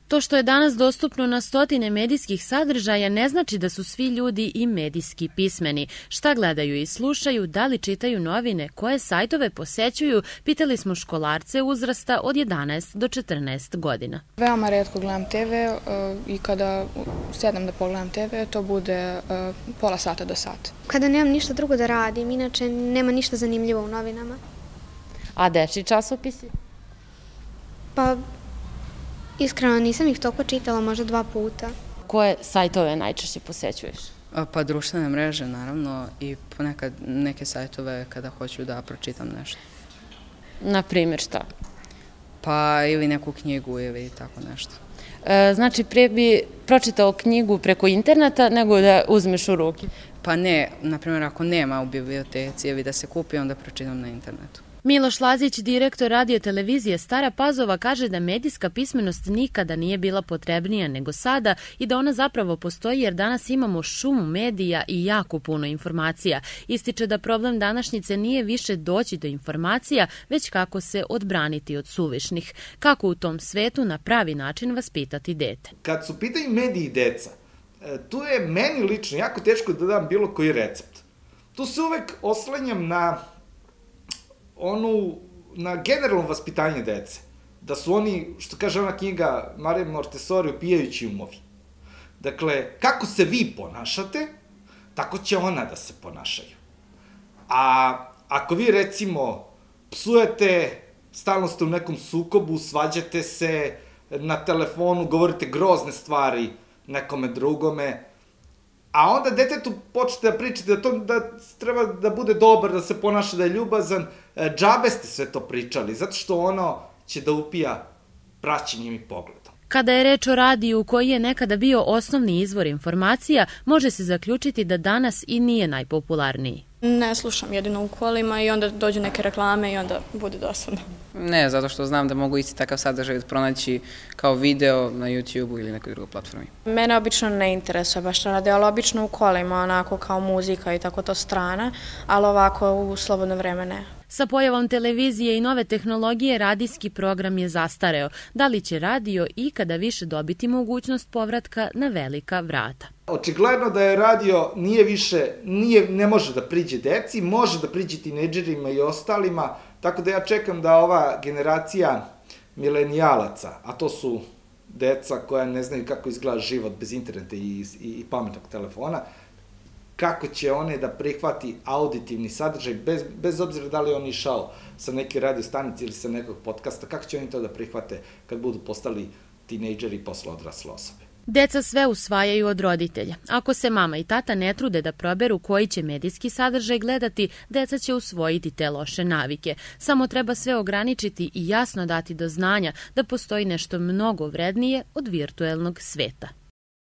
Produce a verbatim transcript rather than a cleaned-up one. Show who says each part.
Speaker 1: To što je danas dostupno na stotine medijskih sadržaja ne znači da su svi ljudi i medijski pismeni. Šta gledaju i slušaju, da li čitaju novine, koje sajtove posećuju, pitali smo školarce uzrasta od jedanaest do četrnaest godina.
Speaker 2: Veoma retko gledam te ve i kada sedam da pogledam te ve, to bude pola sata do sata.
Speaker 3: Kada nemam ništa drugo da radim, inače nema ništa zanimljivo u novinama.
Speaker 1: A dečji časopisi?
Speaker 3: Pa, iskreno nisam ih toliko čitala, možda dva puta.
Speaker 1: Koje sajtove najčešće posećuješ?
Speaker 4: Pa društvene mreže, naravno, i ponekad neke sajtove kada hoću da pročitam nešto.
Speaker 1: Na primjer šta?
Speaker 4: Pa ili neku knjigu ili tako nešto.
Speaker 1: E, znači, prije bi pročitao knjigu preko interneta nego da uzmeš u ruke?
Speaker 4: Pa ne, na primjer, ako nema u biblioteci ili da se kupi, onda pročitam na internetu.
Speaker 1: Miloš Lazić, direktor radio-televizije Stara Pazova, kaže da medijska pismenost nikada nije bila potrebnija nego sada i da ona zapravo postoji jer danas imamo šumu medija i jako puno informacija. Ističe da problem današnjice nije više doći do informacija, već kako se odbraniti od suvišnih. Kako u tom svetu na pravi način vaspitati dete.
Speaker 5: Kad su pitaju mediji i deca, tu je meni lično jako teško da dam bilo koji recept. Tu se uvek oslanjam na onu, na generalno vaspitanje dece. Da su oni, što kaže ona knjiga Marije Montessori, upijajući umovi. Dakle, kako se vi ponašate, tako će ona da se ponašaju. A ako vi, recimo, psujete, stalno ste u nekom sukobu, svađate se, na telefonu govorite grozne stvari nekome drugome, a onda detetu počnete da pričate da to da treba da bude dobar, da se ponaša, da je ljubazan, džabe ste sve to pričali, zato što ono će da upija praćenjem i pogledom.
Speaker 1: Kada je reč o radiju koji je nekada bio osnovni izvor informacija, može se zaključiti da danas i nije najpopularniji.
Speaker 2: Ne slušam jedino u kolima i onda dođu neke reklame i onda bude dosadno.
Speaker 4: Ne, zato što znam da mogu isti takav sadržaj pronaći kao video na YouTube-u ili nekoj drugoj platformi.
Speaker 6: Mene obično ne interesuje baš radio, ali obično u kolima, onako kao muzika i tako to strana, ali ovako u slobodno vreme ne.
Speaker 1: Sa pojavom televizije i nove tehnologije radijski program je zastareo. Da li će radio ikada više dobiti mogućnost povratka na velika vrata?
Speaker 5: Očigledno da je radio nije više, nije, ne može da priđe deci, može da priđe tinejdžerima i ostalima, tako da ja čekam da ova generacija milenijalaca, a to su deca koja ne znaju kako izgleda život bez interneta i, i, i pametnog telefona, kako će one da prihvati auditivni sadržaj, bez, bez obzira da li on išao sa neke radio stanice ili sa nekog podcasta, kako će oni to da prihvate kad budu postali tinejdžeri i posle odrasle osobe.
Speaker 1: Deca sve usvajaju od roditelja. Ako se mama i tata ne trude da proberu koji će medijski sadržaj gledati, deca će usvojiti te loše navike. Samo treba sve ograničiti i jasno dati do znanja da postoji nešto mnogo vrednije od virtuelnog sveta.